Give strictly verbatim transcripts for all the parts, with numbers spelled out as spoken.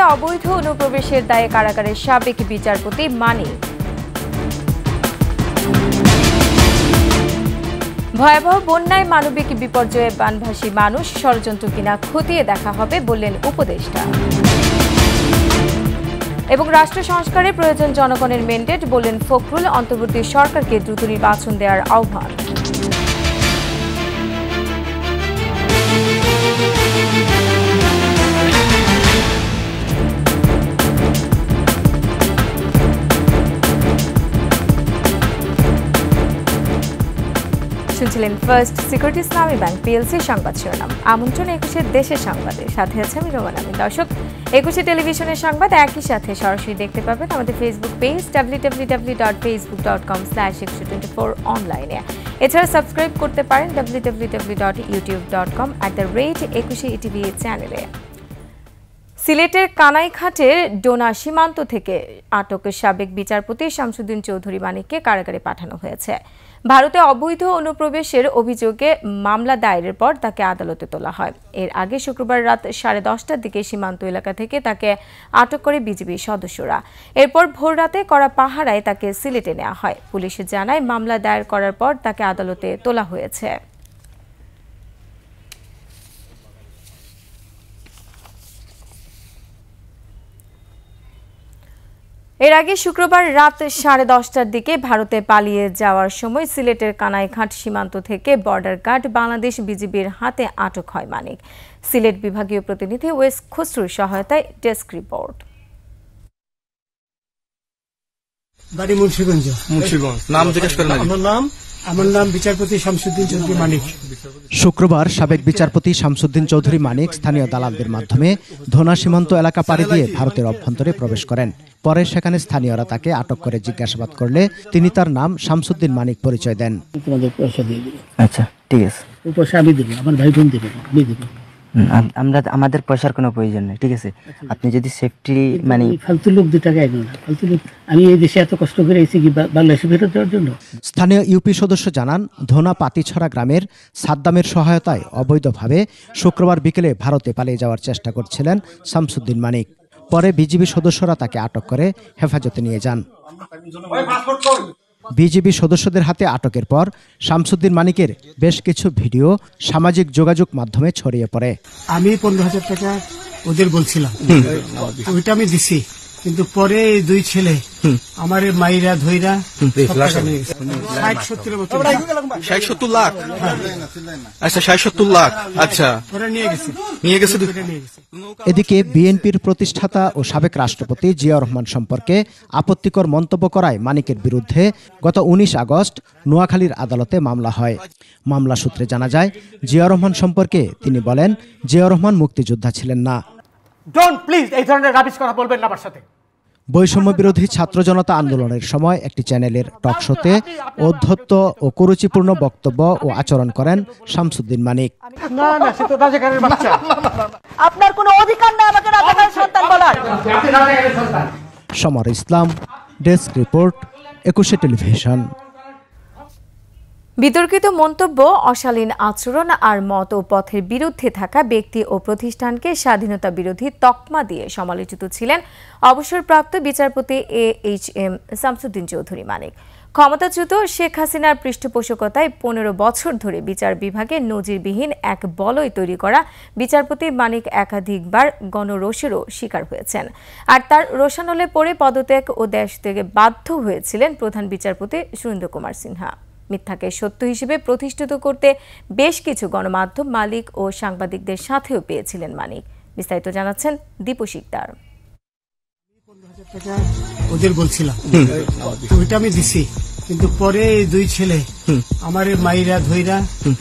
অবৈধ অনুপ্রবেশের দায়ে কারাগারের সাবেক বিচারপতি মানিক। ভয়াবহ বন্যায় মানবিক বিপর্যয়ে বানভাসী মানুষ ষড়যন্ত্র কিনা খতিয়ে দেখা হবে বললেন উপদেষ্টা। এবং রাষ্ট্র সংস্কারে প্রয়োজন জনগণের ম্যান্ডেট বললেন ফখরুল। অন্তর্বর্তী সরকারকে দ্রুত নির্বাচন দেওয়ার আহ্বান। শুনছিলেন First Security Islami Bank PLC সংবাদ শিরোনাম। আমন্ত্রণ একুশের দেশের সংবাদের সাথে আছে আমি রোমান আমিন। দর্শক, একুশে টেলিভিশনের সংবাদ একই সাথে সরাসরি দেখতে পাবেন আমাদের Facebook page W W W dot Facebook dot com slash Ekushey twenty four অনলাইনে। এছাড়া সাবস্ক্রাইব করতে পারেন W W W dot YouTube dot com at the rate Ekushey ETV চ্যানেলে। সিলেটের কানাইঘাটের ডোনা সীমান্ত থেকে আটক সাবেক বিচারপতি শামসুদ্দিন চৌধুরী মানিককে কারাগারে পাঠানো হয়েছে। ভারতে অবৈধ অনুপ্রবেশের অভিযোগে মামলা দায়েরের পর তাকে আদালতে তোলা হয়। এর আগে শুক্রবার রাত সাড়ে দশটার দিকে সীমান্ত এলাকা থেকে তাকে আটক করে বিজিবির সদস্যরা। এরপর ভোর রাতে করা পাহারায় তাকে সিলেটে নেওয়া হয়। পুলিশ জানায় মামলা দায়ের করার পর তাকে আদালতে তোলা হয়েছে। এর আগে শুক্রবার রাত সাড়ে দশটার দিকে ভারতে পালিয়ে যাওয়ার সময় সিলেটের কানাইঘাট সীমান্ত থেকে বর্ডার গার্ড বাংলাদেশ বিজিবির হাতে আটক হয় মানিক। সিলেট বিভাগীয় প্রতিনিধি ওয়েস খসরুর সহায়তায় ডেস্ক রিপোর্ট। বাড়ি মুন্সিগঞ্জ। মুন্সিগঞ্জ। নাম জিজ্ঞেস করেন। আমার নাম আমার নাম বিচারপতি শামসুদ্দিন চৌধুরী মানিক। শুক্রবার সাবেক বিচারপতি শামসুদ্দিন চৌধুরী মানিক স্থানীয় দালালদের মাধ্যমে ধোনা সীমান্ত এলাকা পাড়ি দিয়ে ভারতের অভ্যন্তরে প্রবেশ করেন। পরে সেখানে স্থানীয়রা তাকে আটক করে জিজ্ঞাসাবাদ করলে তিনি তার নাম শামসুদ্দিন মানিক পরিচয় দেন। তোমাদের পয়সা দিয়ে দিব। আচ্ছা, ঠিক আছে। ওই পয়সা আমি দেবো, আমার ভাই বোন দেবে, আমি দেবো। আমরা আমাদের পয়সার কোনো প্রয়োজন নেই, ঠিক আছে? আপনি যদি সেফটি মানে ফালতু লোক দু টাকা এগো না, ফালতু লোক। আমি এই দেশে এত কষ্ট করে এসেছি কি বাংলাদেশে ফেরত দেওয়ার জন্য? স্থানীয় ইউপি সদস্য জানান, ধোনা পাতিছড়া গ্রামের সাদ্দামের সহায়তায় অবৈধভাবে শুক্রবার বিকেলে ভারতে পালিয়ে যাওয়ার চেষ্টা করছিলেন শামসুদ্দিন মানিক। পরে বিজিবি সদস্যরা তাকে আটক করে হেফাজতে নিয়ে যান। বিজিবি সদস্যদের হাতে আটকের পর শামসুদ্দিন মানিকের বেশ কিছু ভিডিও সামাজিক যোগাযোগ মাধ্যমে ছড়িয়ে পড়ে। আমি পনেরো হাজার টাকা ওদের বলছিলাম, ওইটা আমি দিছি, কিন্তু পরে দুই ছেলে আমার মাইরা ধইরা ষাট সত্তর ষাট সত্তর লাখ আচ্ছা ষাট সত্তর লাখ আচ্ছা নিয়ে গেছে নিয়ে গেছে এদিকে বিএনপির প্রতিষ্ঠাতা ও সাবেক রাষ্ট্রপতি জিয়াউর রহমান সম্পর্কে আপত্তিকর মন্তব্য করায় মানিকের বিরুদ্ধে গত উনিশ আগস্ট নোয়াখালীর আদালতে মামলা হয়। মামলা সূত্রে জানা যায়, জিয়াউর রহমান সম্পর্কে তিনি বলেন, জিয়াউর রহমান মুক্তিযোদ্ধা ছিলেন না। ডোন্ট প্লিজ এই ধরনের রাবিশ কথা বলবেন না আমার সাথে। বৈষম্য বিরোধী ছাত্র জনতা আন্দোলনের সময় একটি চ্যানেলের টক শোতে অধ্যত্ত ও কুরুচিপূর্ণ বক্তব্য ও আচরণ করেন শামসুদ্দিন মানিক। না না, সে তো রাজাকারের বাচ্চা। আপনার কোনো অধিকার নেই আমাকে রাজাকারের সন্তান বলার। আপনি রাজাকারের সন্তান। Samar Islam, desk report, Ekushey television. বিতর্কিত মন্তব্য, অশালীন আচরণ আর মত ও পথের বিরুদ্ধে থাকা ব্যক্তি ও প্রতিষ্ঠানকে স্বাধীনতা বিরোধী তকমা দিয়ে সমালোচিত ছিলেন অবসরপ্রাপ্ত বিচারপতি A H M Shamsuddin Chowdhury Manik. ক্ষমতাচ্যুত শেখ হাসিনার পৃষ্ঠপোষকতায় পনেরো বছর ধরে বিচার বিভাগে নজিরবিহীন এক বলয় তৈরি করা বিচারপতি মানিক একাধিকবার গণরোষেরও শিকার হয়েছেন। আর তার রোষানলে পড়ে পদত্যাগ ও দেশ থেকে বাধ্য হয়েছিলেন প্রধান বিচারপতি সুরেন্দ্র কুমার সিনহা। মিথ্যাকে সত্য হিসেবে প্রতিষ্ঠিত করতে বেশ কিছু গণমাধ্যম মালিক ও সাংবাদিকদের সাথেও পেয়েছিলেন মানিক। বিস্তারিত জানাচ্ছেন দীপু শিকদার। ওদের বলছিলাম, ওইটা আমি দিছি, কিন্তু পরে দুই ছেলে আমার মাইরা ধইরা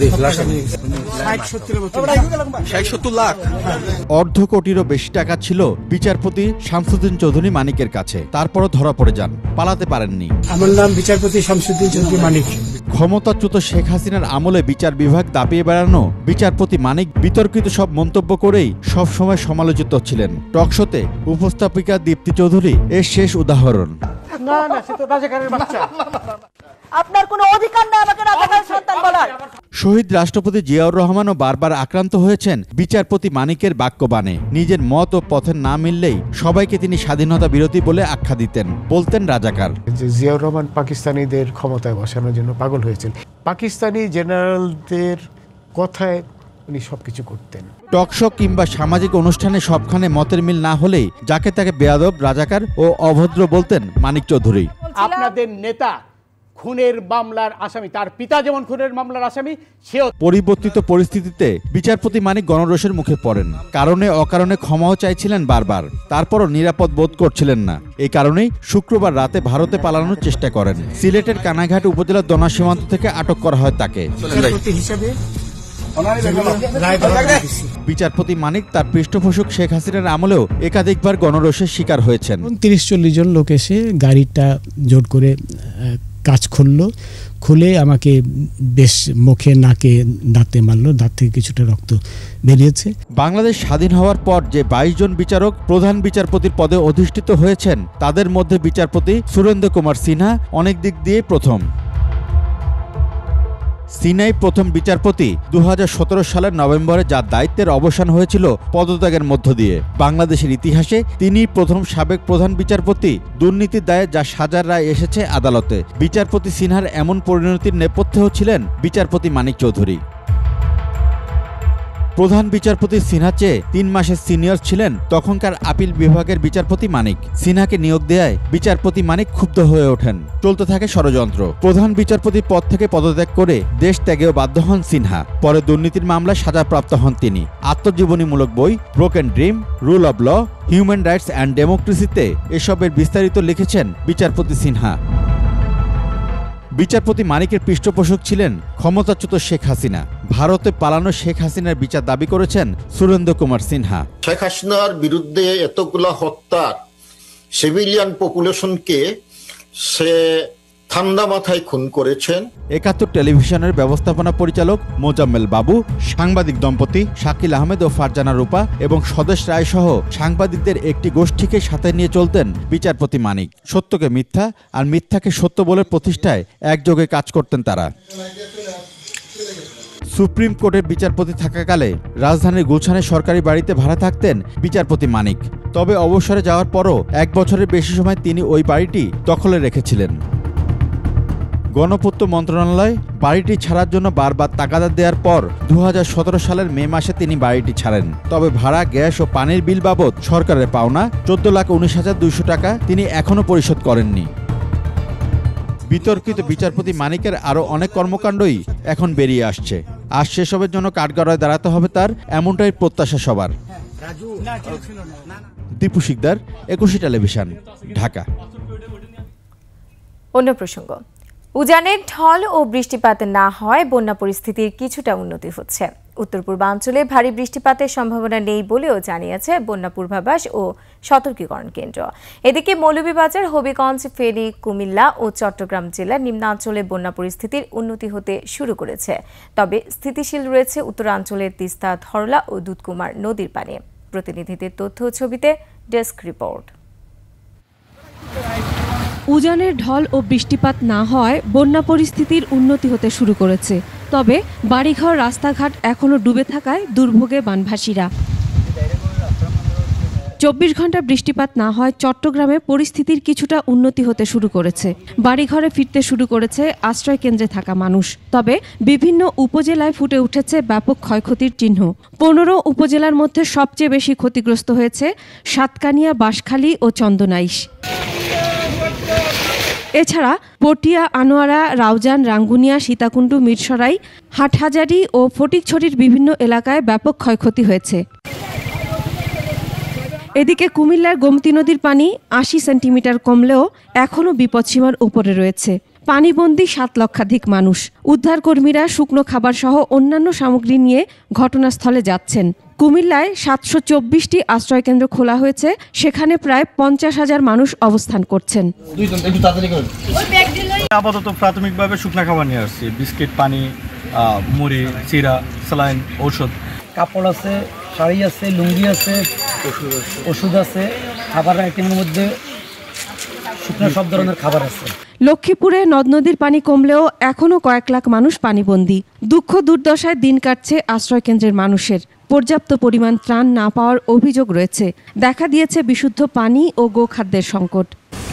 ষাট সত্তর লাখ অর্ধ কোটিরও বেশি টাকা ছিল বিচারপতি শামসুদ্দিন চৌধুরী মানিকের কাছে। তারপরও ধরা পড়ে যান, পালাতে পারেননি। আমার নাম বিচারপতি শামসুদ্দিন চৌধুরী মানিক। ক্ষমতাচ্যুত শেখ হাসিনার আমলে বিচার বিভাগ দাপিয়ে বেড়ানো বিচারপতি মানিক বিতর্কিত সব মন্তব্য করেই সবসময় সমালোচিত ছিলেন। টকশোতে উপস্থাপিকা দীপ্তি চৌধুরী এর শেষ উদাহরণ। না না, সে তো রাজাকারের বাচ্চা। আপনার কোনো অধিকার নেই আমাকে রাজাকারের সন্তান বলার। শহীদ রাষ্ট্রপতি জিয়াউর রহমানও বারবার আক্রান্ত হয়েছেন বিচারপতি মানিকের বাক্যবাণে। নিজের মত ও পথের না মিললেই সবাইকে তিনি স্বাধীনতা বিরোধী বলে আখ্যা দিতেন, বলতেন রাজাকার। জিয়াউর রহমান পাকিস্তানিদের ক্ষমতায় বসানোর জন্য পাগল হয়েছেন। পাকিস্তানি জেনারেলদের কথায় উনি সবকিছু করতেন। টকশো কিংবা সামাজিক অনুষ্ঠানে সবখানে মতের মিল না হলেই যাকে তাকে বেয়াদব, রাজাকার ও অভদ্র বলতেন মানিক চৌধুরী। আপনাদের নেতা খুনের মামলার আসামি, তার পিতা যেমন খুনের মামলার আসামি, সেও। পরিবর্তিত পরিস্থিতিতে বিচারপতি মানিক গণরোষের মুখে পড়েন। কারণে অকারণে ক্ষমাও চাইছিলেন বারবার, তারপরও নিরাপদ বোধ করছিলেন না। এই কারণেই শুক্রবার রাতে ভারতে পালানোর চেষ্টা করেন। সিলেটের কানাঘাট উপজেলার দোনা সীমান্ত থেকে আটক করা হয় তাকে। বিচারপতি মানিক তার পৃষ্ঠপোষক শেখ হাসিনার আমলেও একাধিকবার গণরোষের শিকার হয়েছেন। তিরিশ চল্লিশ জন লোক এসে গাড়িটা জোট করে কাজ খুললো, খুলে আমাকে বেশ মুখে, নাকে, দাঁতে মারলো। দাঁত থেকে কিছুটা রক্ত বেরিয়েছে। বাংলাদেশ স্বাধীন হওয়ার পর যে বাইশ জন বিচারক প্রধান বিচারপতির পদে অধিষ্ঠিত হয়েছেন, তাদের মধ্যে বিচারপতি সুরেন্দ্র কুমার সিনহা অনেক দিক দিয়ে প্রথম। সিনাই প্রথম বিচারপতি দু হাজার সতেরো সালের নভেম্বরে, যার দায়িত্বের অবসান হয়েছিল পদত্যাগের মধ্য দিয়ে। বাংলাদেশের ইতিহাসে তিনি প্রথম সাবেক প্রধান বিচারপতি দুর্নীতির দায়ে যা সাজার রায় এসেছে আদালতে। বিচারপতি সিনহার এমন পরিণতির নেপথ্যেও ছিলেন বিচারপতি মানিক চৌধুরী। প্রধান বিচারপতি সিনহা চেয়ে তিন মাসের সিনিয়র ছিলেন তখনকার আপিল বিভাগের বিচারপতি মানিক। সিনহাকে নিয়োগ দেয়ায় বিচারপতি মানিক ক্ষুব্ধ হয়ে ওঠেন। চলতে থাকে ষড়যন্ত্র। প্রধান বিচারপতি পদ থেকে পদত্যাগ করে দেশ ত্যাগেও বাধ্য হন সিনহা। পরে দুর্নীতির মামলায় সাজাপ্রাপ্ত হন তিনি। আত্মজীবনীমূলক বই broken dream, rule of law, human rights and ডেমোক্রেসিতে এসবের বিস্তারিত লিখেছেন বিচারপতি সিনহা। বিচারপতি মানিকের পৃষ্ঠপোষক ছিলেন ক্ষমতাচ্যুত শেখ হাসিনা। ভারতে পালানো শেখ হাসিনার বিচার দাবি করেছেন সুরেন্দ্র কুমার সিনহা। শেখ হাসিনার বিরুদ্ধে এতগুলা হত্যার সিভিলিয়ান পপুলেশনকে সে ঠান্ডা মাথায় খুন করেছেন। একাত্তর টেলিভিশনের ব্যবস্থাপনা পরিচালক মোজাম্মেল বাবু, সাংবাদিক দম্পতি শাকিল আহমেদ ও ফারজানা রূপা এবং স্বদেশ রায় সহ সাংবাদিকদের একটি গোষ্ঠীকে সাথে নিয়ে চলতেন বিচারপতি মানিক। সত্যকে মিথ্যা আর মিথ্যাকে সত্য বলে প্রতিষ্ঠায় একযোগে কাজ করতেন তারা। সুপ্রিম কোর্টের বিচারপতি থাকাকালে রাজধানীর গুলশানের সরকারি বাড়িতে ভাড়া থাকতেন বিচারপতি মানিক। তবে অবসরে যাওয়ার পরও এক বছরের বেশি সময় তিনি ওই বাড়িটি দখলে রেখেছিলেন। গণপূর্ত মন্ত্রণালয় বাড়িটি ছাড়ার জন্য বারবার তাগাদা দেওয়ার পর দু হাজার সতেরো সালের মে মাসে তিনি বাড়িটি ছাড়েন। তবে ভাড়া, গ্যাস ও পানির বিল বাবদ সরকারের পাওনা চোদ্দ লাখ উনিশ হাজার দুইশো টাকা তিনি এখনও পরিশোধ করেননি। বিতর্কিত বিচারপতি মানিকের আরও অনেক কর্মকাণ্ডই এখন বেরিয়ে আসছে। আর সেসবের জন্য কাঠগড়ায় দাঁড়াতে হবে তার, এমনটাই প্রত্যাশা সবার। দীপু শিকদার, একুশে টেলিভিশন, ঢাকা। অন্য প্রসঙ্গ, উজানের ঢল ও বৃষ্টিপাত না হয় বন্যা পরিস্থিতির কিছুটা উন্নতি হচ্ছে। উত্তর পূর্বাঞ্চলে ভারী বৃষ্টিপাতের সম্ভাবনা নেই বলেও জানিয়েছে বন্যা পূর্বাভাস ও সতর্কীকরণ কেন্দ্র। এদিকে মৌলভীবাজার, হবিগঞ্জ, ফেনী, কুমিল্লা ও চট্টগ্রাম জেলার নিম্নাঞ্চলে বন্যা পরিস্থিতির উন্নতি হতে শুরু করেছে। তবে স্থিতিশীল রয়েছে উত্তরাঞ্চলের তিস্তা, ধরলা ও দুধকুমার নদীর পানি। প্রতিনিধিদের তথ্য ও ছবিতে ডেস্ক রিপোর্ট। উজানের ঢল ও বৃষ্টিপাত না হওয়ায় বন্যা পরিস্থিতির উন্নতি হতে শুরু করেছে। তবে বাড়িঘর, রাস্তাঘাট এখনও ডুবে থাকায় দুর্ভোগে বানভাসীরা। চব্বিশ ঘন্টা বৃষ্টিপাত না হয় চট্টগ্রামে পরিস্থিতির কিছুটা উন্নতি হতে শুরু করেছে। বাড়িঘরে ফিরতে শুরু করেছে আশ্রয় কেন্দ্রে থাকা মানুষ। তবে বিভিন্ন উপজেলায় ফুটে উঠেছে ব্যাপক ক্ষয়ক্ষতির চিহ্ন। পনেরো উপজেলার মধ্যে সবচেয়ে বেশি ক্ষতিগ্রস্ত হয়েছে সাতকানিয়া, বাঁশখালী ও চন্দনাইশ। এছাড়া পটিয়া, আনোয়ারা, রাউজান, রাঙ্গুনিয়া, সীতাকুণ্ড, মিরসরাই, হাটহাজারী ও ফটিকছড়ির বিভিন্ন এলাকায় ব্যাপক ক্ষয়ক্ষতি হয়েছে। এদিকে কুমিল্লার গোমতী নদীর পানি আশি সেন্টিমিটার কমলেও এখনও বিপদসীমার উপরে রয়েছে। পানিবন্দী সাত লক্ষাধিক মানুষ। উদ্ধারকর্মীরা শুকনো খাবার সহ অন্যান্য সামগ্রী নিয়ে ঘটনাস্থলে যাচ্ছেন। কুমিল্লায় সাতশো চব্বিশটি আশ্রয়কেন্দ্র খোলা হয়েছে, সেখানে প্রায় পঞ্চাশ হাজার মানুষ অবস্থান করছেন। আপাতত প্রাথমিকভাবে শুকনো খাবার নিয়ে আসছি, বিস্কিট, পানি, মুড়ি, চিরা, স্যালাইন, ঔষধ। কাপড় আছে, শাড়ি আছে, লুঙ্গি আছে, ওষুধ আছে। খাবার আইটেমের মধ্যে শুকনো সব ধরনের খাবার আছে। লক্ষ্মীপুরে নদ নদীর পানি কমলেও এখনও কয়েক লাখ মানুষ পানিবন্দী। দুঃখ দুর্দশায় দিন কাটছে আশ্রয়কেন্দ্রের মানুষের। পর্যাপ্ত পরিমাণ ত্রাণ না পাওয়ার অভিযোগ রয়েছে। দেখা দিয়েছে বিশুদ্ধ পানি ও গোখাদ্যের সংকট।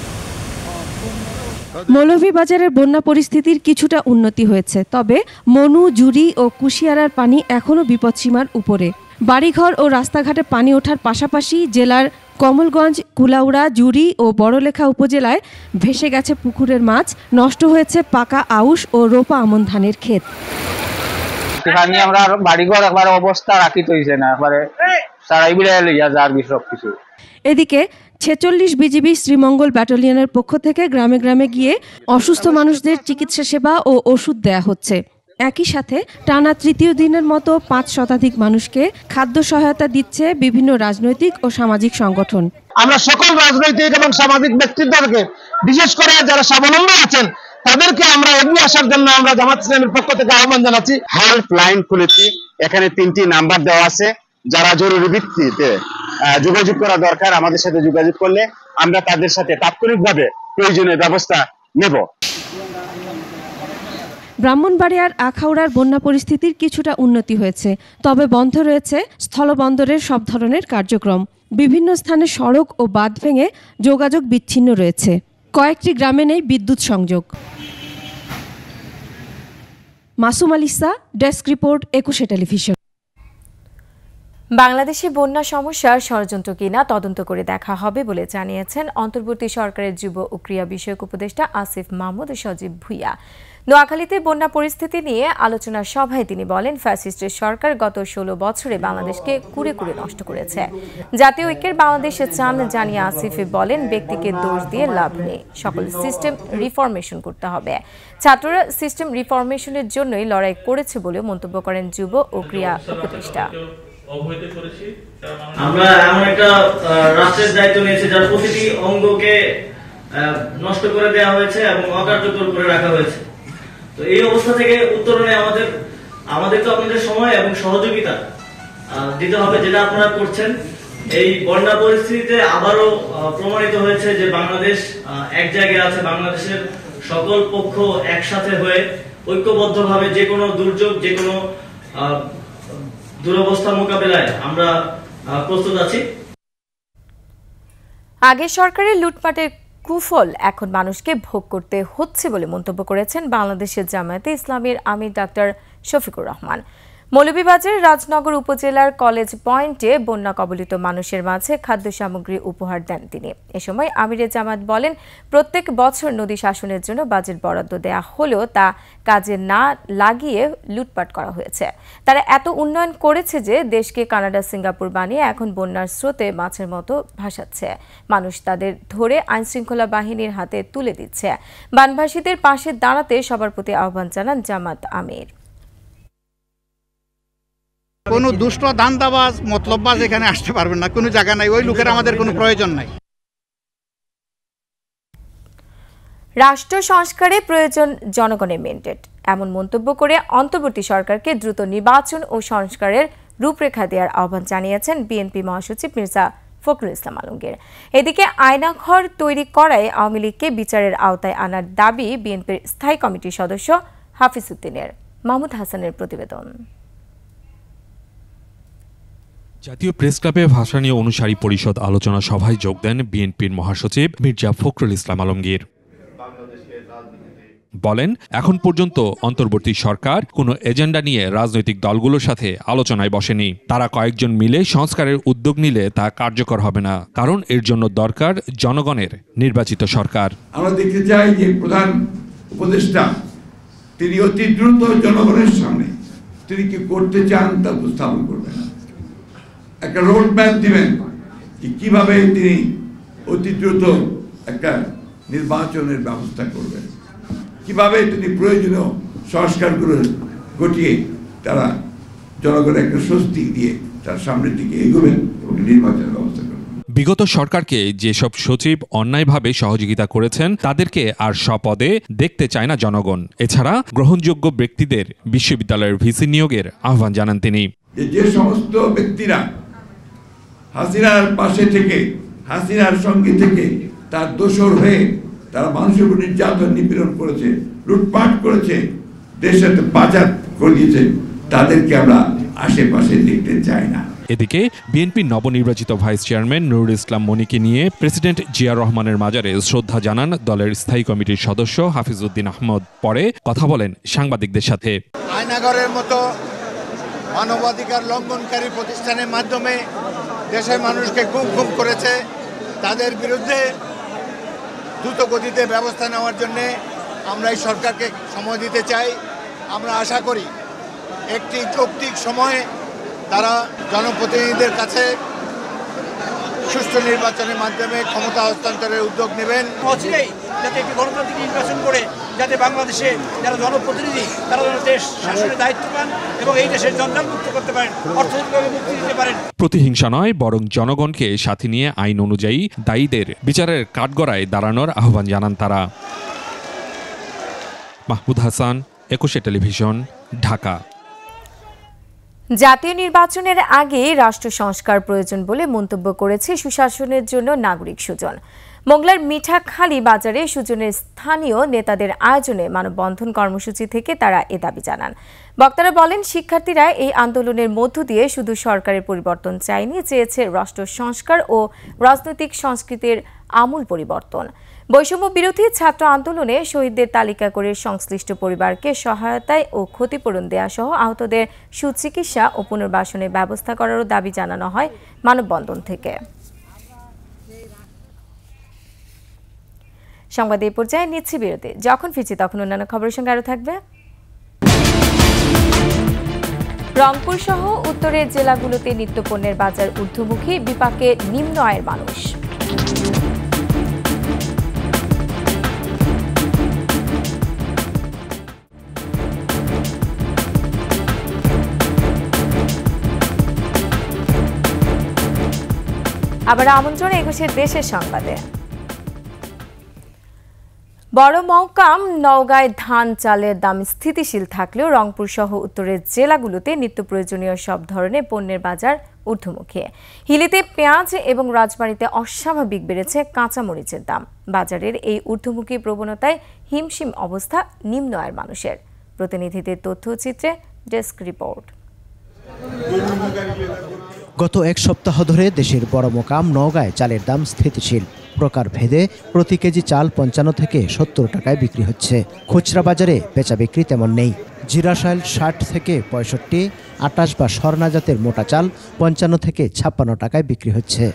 মৌলভীবাজারের বন্যা পরিস্থিতির কিছুটা উন্নতি হয়েছে, তবে মনু, জুড়ি ও কুশিয়ারার পানি এখনও বিপদসীমার উপরে। বাড়িঘর ও রাস্তাঘাটে পানি ওঠার পাশাপাশি জেলার কমলগঞ্জ, কুলাউড়া, জুড়ি ও বড়লেখা উপজেলায় ভেসে গেছে পুকুরের মাছ, নষ্ট হয়েছে পাকা আউশ ও রোপা আমন ধানের ক্ষেত। এখানে আমরা বাড়িঘর একবার অবস্থা রাখিতে হইছে না, একবারে সারাই বিলাই লইয়া যার সব কিছু। এদিকে ছেচল্লিশ বিজিবি শ্রীমঙ্গল ব্যাটালিয়নের পক্ষ থেকে গ্রামে গ্রামে গিয়ে অসুস্থ মানুষদের চিকিৎসা সেবা ও ওষুধ দেয়া হচ্ছে। একই সাথে টানা তৃতীয় দিনের মতো পাঁচ শতাধিক মানুষকে খাদ্য সহায়তা দিচ্ছে বিভিন্ন রাজনৈতিক ও সামাজিক সংগঠন। আমরা সকল রাজনৈতিক এবং সামাজিক ব্যক্তিত্বকে, বিশেষ করে যারা স্বাবলম্বী আছেন, তাদেরকে আমরা এগিয়ে আসার জন্য আমরা জামাত ইসলামের পক্ষ থেকে আহ্বান জানাচ্ছি। হেল্প লাইন খুলেছি, এখানে তিনটি নাম্বার দেওয়া আছে, যারা জরুরি ভিত্তিতে যোগাযোগ করা দরকার আমাদের সাথে যোগাযোগ করলে আমরা তাদের সাথে তাৎক্ষণিকভাবে প্রয়োজনীয় ব্যবস্থা নেব। ব্রাহ্মণবাড়িয়ার আখাউড়ার বন্যা পরিস্থিতির কিছুটা উন্নতি হয়েছে, তবে বন্ধ রয়েছে স্থলবন্দরের সব ধরনের কার্যক্রম। বিভিন্ন স্থানে সড়ক ও বাঁধ ভেঙে যোগাযোগ বিচ্ছিন্ন রয়েছে। কয়েকটি গ্রামে নেই বিদ্যুৎ সংযোগ। Masum Alisa, desk report, Ekushey television. বাংলাদেশে বন্যা সমস্যার ষড়যন্ত্র কিনা তদন্ত করে দেখা হবে বলে জানিয়েছেন অন্তর্বর্তী সরকারের যুব ও ক্রীড়া বিষয়ক উপদেষ্টা আসিফ মাহমুদ সজীব ভুইয়া। নোয়াখালীতে বন্যা পরিস্থিতি নিয়ে আলোচনা সভায় তিনি বলেন, ফ্যাসিস্টের সরকার গত ষোলো বছরে বাংলাদেশকে কুড়ে কুড়ে নষ্ট করেছে। জাতীয় ঐক্যের বাংলাদেশে চান জানিয়ে আসিফ বলেন, ব্যক্তিকে দোষ দিয়ে লাভ নেই, সকল সিস্টেম রিফরমেশন করতে হবে। ছাত্ররা সিস্টেম রিফরমেশনের জন্যই লড়াই করেছে বলে মন্তব্য করেন যুব ও ক্রীড়া উপদেষ্টা। আমরা এমন একটা রাষ্ট্রের দায়িত্ব নিয়েছি যার প্রতিটি অঙ্গকে নষ্ট করে দেওয়া হয়েছে এবং অকার্যকর করে রাখা হয়েছে। তো এই অবস্থা থেকে উত্তরণে আমাদের আমাদের তো আপনাদের সময় এবং সহযোগিতা দিতে হবে, যেটা আপনারা করছেন। এই বন্যা পরিস্থিতিতে আবারও প্রমাণিত হয়েছে যে বাংলাদেশ এক জায়গায় আছে। বাংলাদেশের সকল পক্ষ একসাথে হয়ে ঐক্যবদ্ধভাবে যে কোনো দুর্যোগ, যে কোনো দুরবস্থা মোকাবেলায় আমরা প্রস্তুত আছি। আগে সরকারের লুটপাটের কুফল এখন মানুষকে ভোগ করতে হচ্ছে বলে মন্তব্য করেছেন বাংলাদেশের জামায়াতে ইসলামীর আমির ডাক্তার শফিকুর রহমান। মৌলভীবাজারের রাজনগর উপজেলার কলেজ পয়েন্টে বন্যা কবলিত মানুষের মাঝে খাদ্য সামগ্রী উপহার দেন তিনি। এ সময় আমিরে জামাত বলেন, প্রত্যেক বছর নদী শাসনের জন্য বাজেট বরাদ্দ দেয়া হলেও তা কাজে না লাগিয়ে লুটপাট করা হয়েছে। তারা এত উন্নয়ন করেছে যে দেশকে কানাডা, সিঙ্গাপুর বানিয়ে এখন বন্যার স্রোতে মাছের মতো ভাসাচ্ছে। মানুষ তাদের ধরে আইনশৃঙ্খলা বাহিনীর হাতে তুলে দিচ্ছে। বানভাসীদের পাশে দাঁড়াতে সবার প্রতি আহ্বান জানান জামাত আমির। কোনো দুষ্ট দান্দাবাজ মতলববাজ এখানে আসতে পারবেন না, কোনো জায়গা নাই, ওই লোকের আমাদের কোনো প্রয়োজন নাই। রাষ্ট্র সংস্কারে প্রয়োজন জনগণের ম্যান্ডেট, এমন মন্তব্য করে অন্তর্বর্তী সরকারকে দ্রুত নির্বাচন ও সংস্কারের রূপরেখা দেওয়ার আহ্বান জানিয়েছেন বিএনপি মহাসচিব মির্জা ফখরুল ইসলাম আলমগীর। এদিকে আয়নাঘর তৈরি করায় আওয়ামী লীগকে বিচারের আওতায় আনার দাবি বিএনপির স্থায়ী কমিটির সদস্য হাফিজ উদ্দিনের। মাহমুদ হাসানের প্রতিবেদন। জাতীয় প্রেস ক্লাবে ভাষানীয় অনুসারী পরিষদ আলোচনা সভায় যোগ দেন বিএনপির মহাসচিব মির্জা ফখরুল ইসলাম আলমগীর। বলেন, এখন পর্যন্ত অন্তর্বর্তী সরকার কোনো এজেন্ডা নিয়ে রাজনৈতিক দলগুলোর সাথে আলোচনায় বসেনি। তারা কয়েকজন মিলে সংস্কারের উদ্যোগ নিলে তা কার্যকর হবে না, কারণ এর জন্য দরকার জনগণের নির্বাচিত সরকার। আমরা দেখতে চাই যে প্রধান উপদেষ্টা তিনি অতি দ্রুত জনগণের সামনে তিনি কি করতে চান তা উপস্থাপন করবেন, একটা রোড ম্যাপ দিবেন যে কিভাবে তিনি অতি দ্রুত একটা নির্বাচনের ব্যবস্থা করবেন, কিভাবে তিনি প্রয়োজনীয় সংস্কারগুলো ঘটিয়ে তারা জনগণের একটা স্বস্তি দিয়ে তার সামনের দিকে এগোবেন এবং নির্বাচনের ব্যবস্থা করবেন। বিগত সরকারকে যেসব সচিব অন্যায়ভাবে সহযোগিতা করেছেন তাদেরকে আর স্বপদে দেখতে চায় না জনগণ। এছাড়া গ্রহণযোগ্য ব্যক্তিদের বিশ্ববিদ্যালয়ের ভিসি নিয়োগের আহ্বান জানান তিনি। যে সমস্ত ব্যক্তিরা হাসিনার পাশে থেকে হাসিনার সঙ্গে থেকে তার দোষর হয়ে তারা মানুষের উপর নির্যাতন নিপীড়ন করেছে, লুটপাট করেছে, দেশের বাজার করে দিয়েছে, তাদেরকে আমরা আশেপাশে দেখতে চাই না। এদিকে বিএনপির নবনির্বাচিত ভাইস চেয়ারম্যান নুরুল ইসলাম মনিকে নিয়ে প্রেসিডেন্ট জিয়া রহমানের মাজারে শ্রদ্ধা জানান দলের স্থায়ী কমিটির সদস্য হাফিজউদ্দিন আহমদ। পরে কথা বলেন সাংবাদিকদের সাথে। আয়নাগরের মতো মানবাধিকার লঙ্ঘনকারী প্রতিষ্ঠানের মাধ্যমে দেশের মানুষকে গুম গুম করেছে, তাদের বিরুদ্ধে দ্রুত গতিতে ব্যবস্থা নেওয়ার জন্য আমরা এই সরকারকে সময় দিতে চাই। আমরা আশা করি একটি যৌক্তিক সময়ে তারা জনপ্রতিনিধিদের কাছে সুষ্ঠু নির্বাচনের মাধ্যমে ক্ষমতা হস্তান্তরের উদ্যোগ নেবেন। অচিরেই যাতে একটি গণতান্ত্রিক নির্বাচন করে যাতে বাংলাদেশে যারা জনপ্রতিনিধি তারা যেন দেশ শাসনের দায়িত্ব পান এবং এই দেশের জঞ্জাল মুক্ত করতে পারেন, অর্থনৈতিকভাবে মুক্তি দিতে পারেন। প্রতিহিংসা নয়, বরং জনগণকে সাথে নিয়ে আইন অনুযায়ী দায়ীদের বিচারের কাঠগড়ায় দাঁড়ানোর আহ্বান জানান তারা। মাহমুদ হাসান, একুশে টেলিভিশন, ঢাকা। জাতীয় নির্বাচনের আগে রাষ্ট্র সংস্কার প্রয়োজন বলে মন্তব্য করেছে সুশাসনের জন্য নাগরিক সুজন। মোংলার মিঠাখালী বাজারে সুজনের স্থানীয় নেতাদের আয়োজনে মানববন্ধন কর্মসূচি থেকে তারা এ দাবি জানান। বক্তারা বলেন, শিক্ষার্থীরা এই আন্দোলনের মধ্য দিয়ে শুধু সরকারের পরিবর্তন চায়নি, চেয়েছে রাষ্ট্র সংস্কার ও রাজনৈতিক সংস্কৃতির আমূল পরিবর্তন। বৈষম্য বিরোধী ছাত্র আন্দোলনে শহীদদের তালিকা করে সংশ্লিষ্ট পরিবারকে সহায়তায় ও ক্ষতিপূরণ দেয়া সহ আহতদের সুচিকিৎসা ও পুনর্বাসনের ব্যবস্থা করারও দাবি জানানো হয় মানববন্ধন থেকে। সংবাদ এই পর্যায়ে নিচ্ছি বিরতি। যখন ফিরছি তখন অন্যান্য খবরের সঙ্গে আরো থাকবে। রংপুর সহ উত্তরের জেলাগুলোতে নিত্যপণ্যের বাজার ঊর্ধ্বমুখী, বিপাকে নিম্ন আয়ের মানুষ। আবার আমন্ত্রণ একুশের দেশের সংবাদে। বড় মৌকাম নওগাঁয় ধান চালের দাম স্থিতিশীল থাকলেও রংপুর সহ উত্তরের জেলাগুলোতে নিত্য প্রয়োজনীয় সব ধরনের পণ্যের বাজার ঊর্ধ্বমুখী। হিলিতে পেঁয়াজ এবং রাজবাড়ীতে অস্বাভাবিক বেড়েছে কাঁচামরিচের দাম। বাজারের এই ঊর্ধ্বমুখী প্রবণতায় হিমশিম অবস্থা নিম্ন আয়ের মানুষের। প্রতিনিধিদের তথ্যচিত্রে ডেস্ক রিপোর্ট। গত এক সপ্তাহ ধরে দেশের বড় মোকাম নওগাঁয় চালের দাম স্থিতিশীল। প্রকার ভেদে প্রতি কেজি চাল পঞ্চান্ন থেকে সত্তর টাকায় বিক্রি হচ্ছে। খুচরা বাজারে বেচা বিক্রি তেমন নেই। জিরাশাইল ষাট থেকে পঁয়ষট্টি, আটাশ বা স্বর্ণা জাতের মোটা চাল পঞ্চান্ন থেকে ছাপ্পান্ন টাকায় বিক্রি হচ্ছে।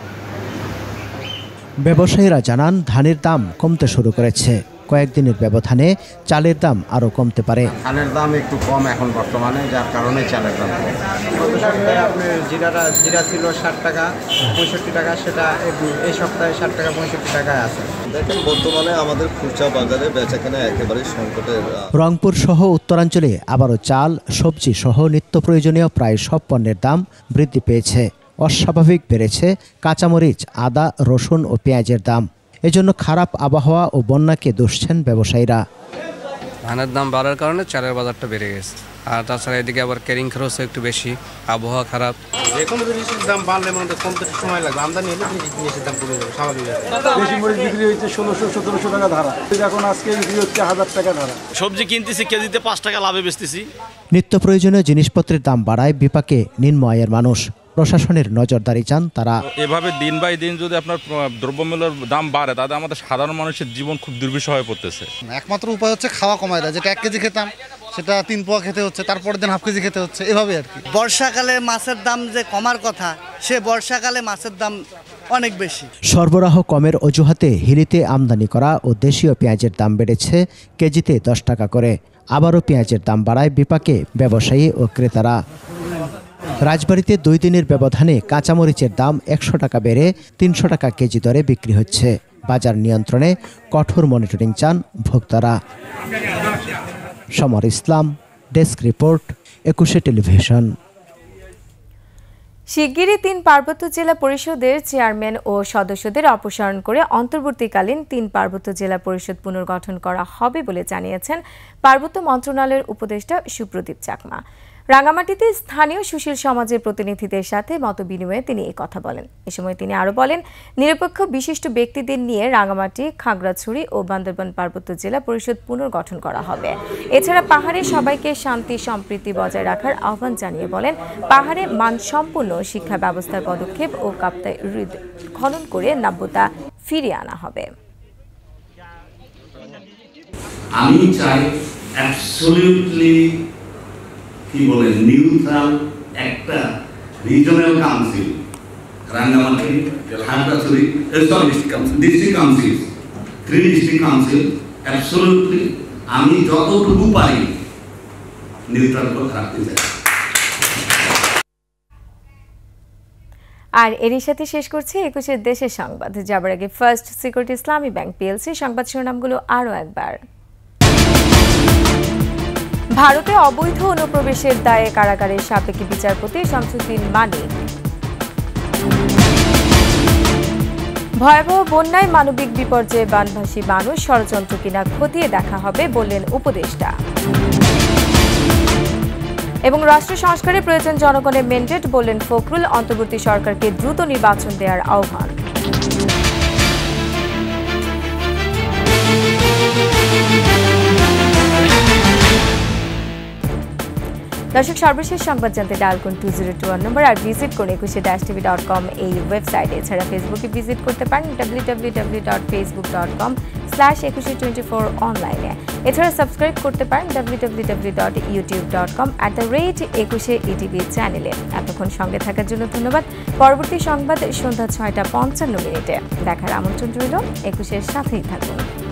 ব্যবসায়ীরা জানান, ধানের দাম কমতে শুরু করেছে। কয়েকদিনের ব্যবধানে চালের দাম আরও কমতে পারে। ধানের দাম একটু কম এখন বর্তমানে, যার কারণে চালের দাম কম। গত সপ্তাহে আপনার জিরাটা জিরা ছিল ষাট টাকা পঁয়ষট্টি টাকা, সেটা এই সপ্তাহে ষাট টাকা পঁয়ষট্টি টাকায় আছে। দেখেন, বর্তমানে আমাদের খুচরা বাজারে বেচাকেনা একেবারে সংকটের। রংপুর সহ উত্তরাঞ্চলে আবারও চাল, সবজি সহ নিত্য প্রয়োজনীয় প্রায় সব পণ্যের দাম বৃদ্ধি পেয়েছে। অস্বাভাবিক বেড়েছে কাঁচামরিচ, আদা, রসুন ও পেঁয়াজের দাম। এজন্য খারাপ আবহাওয়া ও বন্যাকে দুষছেন ব্যবসায়ীরা। ধানের দাম বাড়ার কারণে চালের বাজারটা বেড়ে গেছে, আর তাছাড়া এদিকে আবার ক্যারিং খরচ একটু বেশি, আবহাওয়া খারাপ। যে কোনো জিনিসের দাম বাড়লে মানে কমতে সময় লাগবে, আমদানি হলে জিনিসের দাম কমে যাবে স্বাভাবিক। বেশি মরিচ বিক্রি হচ্ছে ষোলোশো সতেরোশো টাকা ধারা, এখন আজকে বিক্রি হচ্ছে হাজার টাকা ধারা। সবজি কিনতেছি কেজিতে পাঁচ টাকা লাভে বেচতেছি। নিত্য প্রয়োজনীয় জিনিসপত্রের দাম বাড়ায় বিপাকে নিম্ন আয়ের মানুষ। প্রশাসনের নজরদারি চান তারা। এভাবে দিন বাই দিন যদি আপনার দ্রব্যমূল্যের দাম বাড়ে, তাতে আমাদের সাধারণ মানুষের জীবন খুব দুর্বিষহ হয়ে পড়তেছে। একমাত্র উপায় হচ্ছে খাওয়া কমায় দেয়। যেটা এক কেজি খেতাম সেটা তিন পোয়া খেতে হচ্ছে, তারপরের দিন হাফ কেজি খেতে হচ্ছে, এভাবে আর কি। বর্ষাকালে মাছের দাম যে কমার কথা, সে বর্ষাকালে মাছের দাম অনেক বেশি। সরবরাহ কমের অজুহাতে হিলিতে আমদানি করা ও দেশীয় পেঁয়াজের দাম বেড়েছে কেজিতে দশ টাকা করে। আবারও পেঁয়াজের দাম বাড়ায় বিপাকে ব্যবসায়ী ও ক্রেতারা। রাজবাড়ীতে দুই দিনের ব্যবধানে কাঁচামরিচের দাম একশো টাকা বেড়ে তিনশো টাকা কেজি দরে বিক্রি হচ্ছে। বাজার নিয়ন্ত্রণে কঠোর মনিটরিং চান ভোক্তারা। Samar Islam, desk report, Ekushey television. শিগগিরই তিন পার্বত্য জেলা পরিষদের চেয়ারম্যান ও সদস্যদের অপসারণ করে অন্তর্বর্তীকালীন তিন পার্বত্য জেলা পরিষদ পুনর্গঠন করা হবে বলে জানিয়েছেন পার্বত্য মন্ত্রণালয়ের উপদেষ্টা সুপ্রদীপ চাকমা। রাঙামাটিতে স্থানীয় সুশীল সমাজের প্রতিনিধিদের সাথে মতবিনিময়ে তিনি এই কথা বলেন। এ সময় তিনি আরো বলেন, নিরপেক্ষ বিশিষ্ট ব্যক্তিদের নিয়ে রাঙামাটি, খাগড়াছড়ি ও বান্দরবান পার্বত্য জেলা পরিষদ পুনর্গঠন করা হবে। এছাড়া পাহাড়ে সবাইকে শান্তি সম্প্রীতি বজায় রাখার আহ্বান জানিয়ে বলেন, পাহাড়ে মানসম্পন্ন শিক্ষা ব্যবস্থার পদক্ষেপ ও কাপ্তাই হ্রদ খনন করে নাব্যতা ফিরিয়ে আনা হবে। আমি চাই অ্যাবসলিউটলি কি বলে নিউট্রাল একটা regional council, Rangamati, Khagrachari, district council, three district council absolutely আমি যতটুকু পারি নিউট্রাল রাখতে চাই। আর এরই সাথে শেষ করছি একুশের দেশের সংবাদ। যাবার আগে First Security Islami Bank PLC সংবাদ শিরোনামগুলো আরও একবার। ভারতে অবৈধ অনুপ্রবেশের দায়ে কারাগারের সাবেক বিচারপতি শামসুদ্দিন মানিক। ভয়াবহ বন্যায় মানবিক বিপর্যয়ে বানভাসী মানুষ ষড়যন্ত্র কিনা খতিয়ে দেখা হবে বললেন উপদেষ্টা। এবং রাষ্ট্র সংস্কারের প্রয়োজন জনগণের ম্যান্ডেট বললেন ফখরুল। অন্তর্বর্তী সরকারকে দ্রুত নির্বাচন দেওয়ার আহ্বান। দর্শক, সর্বশেষ সংবাদ জানতে ডায়াল করুন টু জিরো টু ওয়ান নম্বর আর ভিজিট করুন Ekushey dash TV dot com এই ওয়েবসাইটে। এছাড়া ফেসবুকে ভিজিট করতে পারেন W W W dot Facebook dot com slash Ekushey twenty four অনলাইনে। এছাড়া সাবস্ক্রাইব করতে পারেন W W W dot YouTube dot com at the rate Ekushey ETV চ্যানেলে। এতক্ষণ সঙ্গে থাকার জন্য ধন্যবাদ। পরবর্তী সংবাদ সন্ধ্যা ছয়টা পঞ্চান্ন মিনিটে দেখার আমন্ত্রণ রইল। একুশের সাথেই থাকুন।